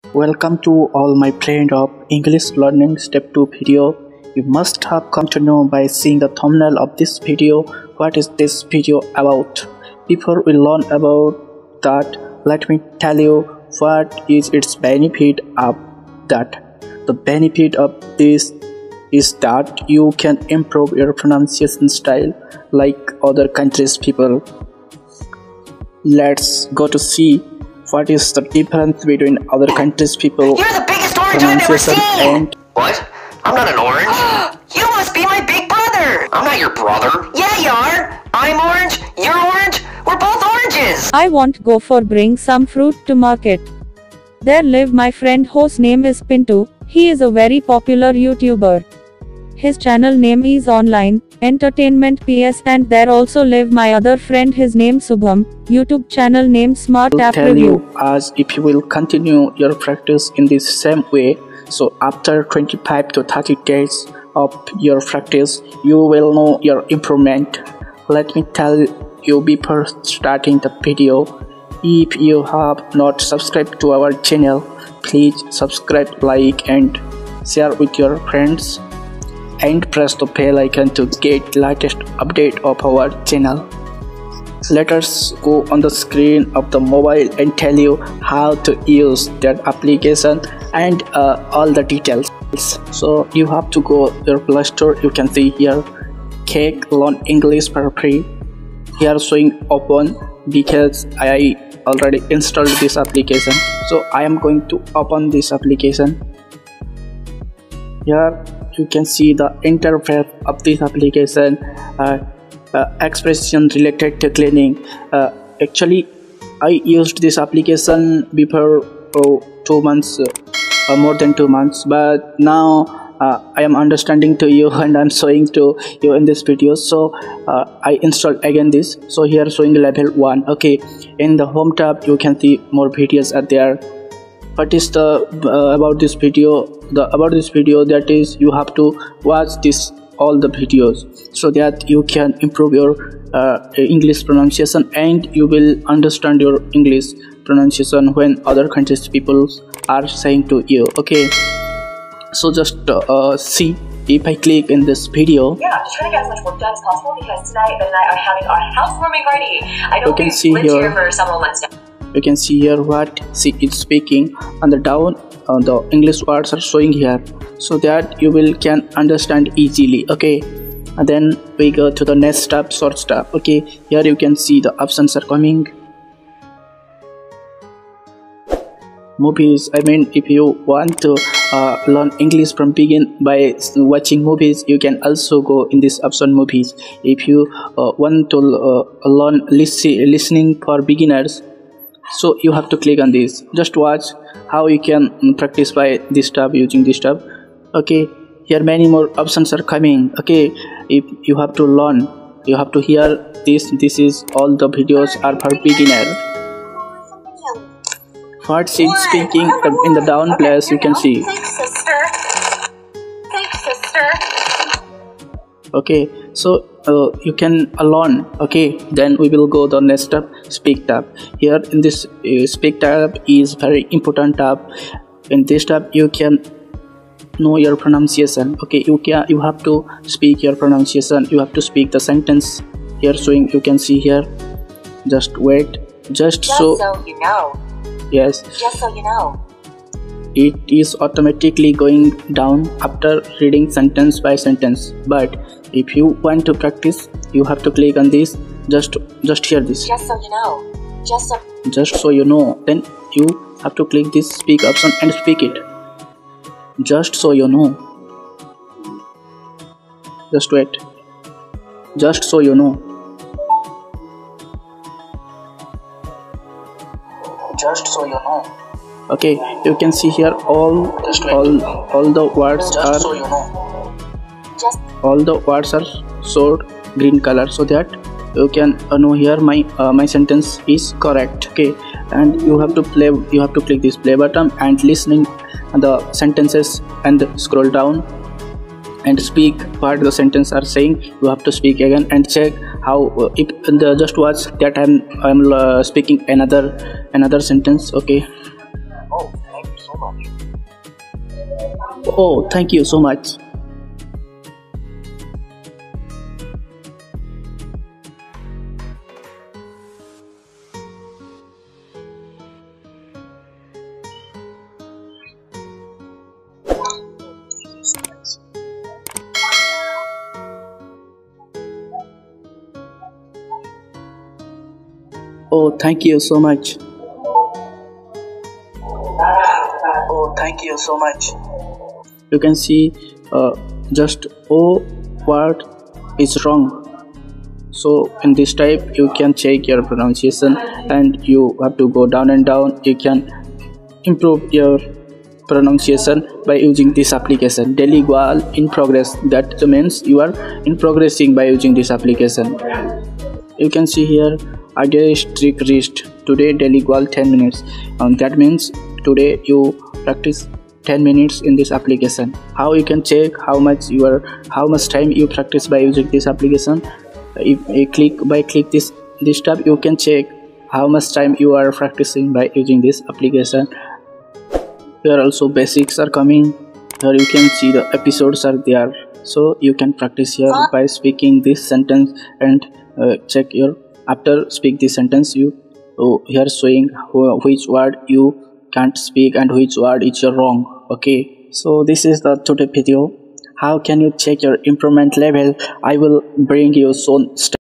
Welcome to all my friend of English Learning Step 2 video. You must have come to know by seeing the thumbnail of this video what is this video about. Before we learn about that, let me tell you what is its benefit of that. The benefit of this is that you can improve your pronunciation style like other countries' people. Let's go to see what is the difference between other countries' people You're the biggest orange I've ever pronunciation seen! and What? I'm not an orange. You must be my big brother! I'm not your brother. Yeah, you are! I'm orange, you're orange, we're both oranges! I want go for bring some fruit to market. There live my friend whose name is Pintu. He is a very popular YouTuber. His channel name is Online Entertainment PS, and there also live my other friend, his name Subham, YouTube channel name Smart will App tell Review. you as if you will continue your practice in this same way. So after 25 to 30 days of your practice, you will know your improvement. Let me tell you before starting the video, if you have not subscribed to our channel, please subscribe, like and share with your friends, and press the bell icon to get latest update of our channel. Let us go on the screen of the mobile and tell you how to use that application and all the details. So you have to go your Play Store. You can see here Cake Learn English for free. Here showing open because I already installed this application. So I am going to open this application. Here you can see the interface of this application. Expression related to cleaning. Actually I used this application before 2 months, more than 2 months, but now I am understanding to you and I'm showing to you in this video. So I installed again this. So here showing level 1. Okay, in the home tab you can see more videos are there. What is the about this video? About this video, that is you have to watch this all the videos so that you can improve your English pronunciation, and you will understand your English pronunciation when other countries people are saying to you. Okay, so just see, if I click in this video, yeah, I'm just trying to get as much work done as possible because tonight and I are having our housewarming party. I know you can we've see lived here, here for several months now. you can see here what she is speaking on the down. The English words are showing here so that you will can understand easily. Okay, and then we go to the next step, short step. Okay, here you can see the options are coming. Movies, I mean, if you want to learn English from begin by watching movies, you can also go in this option movies. If you want to learn listening for beginners, so you have to click on this. Just watch how you can practice by this tab, using this tab. Okay, here many more options are coming. Okay, if you have to learn, you have to hear this. This is all the videos are for beginner. What she's speaking in the down place, you can see. Thanks, sister. Thanks, sister. Okay, so you can learn. Okay, then we will go the next step, speak tab. Here in this speak tab is very important tab. In this tab you can know your pronunciation. Okay, you have to speak your pronunciation, you have to speak the sentence. Here showing, you can see here, just wait, just so you know. yes, Just so you know. it is automatically going down after reading sentence by sentence. But if you want to practice, you have to click on this. Just hear this. Just so you know. Just so you know. Then you have to click this speak option and speak it. Just so you know. Just wait. Just so you know. Just so you know. Okay, you can see here all the words are all the words are showed green color, so that you can know here my sentence is correct. Okay, and you have to click this play button and listening the sentences and scroll down and speak what the sentence are saying. You have to speak again and check how if the just watch that I'm speaking another sentence. Okay, Oh, thank so much. Oh, thank you so much. Oh, thank you so much. Oh, thank you so much. You can see just O word is wrong. So in this type you can check your pronunciation and you have to go down and down. You can improve your pronunciation by using this application. Daily Goal in progress. That means you are in progressing by using this application. You can see here idea trick reached today daily goal 10 minutes, and that means today you practice 10 minutes in this application. How you can check how much time you practice by using this application? If you click this tab, you can check how much time you are practicing by using this application. Here also basics are coming. Here you can see the episodes are there, so you can practice here by speaking this sentence and check your after speak this sentence. You here showing which word you can't speak and which word is wrong. Okay, so this is the today video. How can you check your improvement level? I will bring you soon.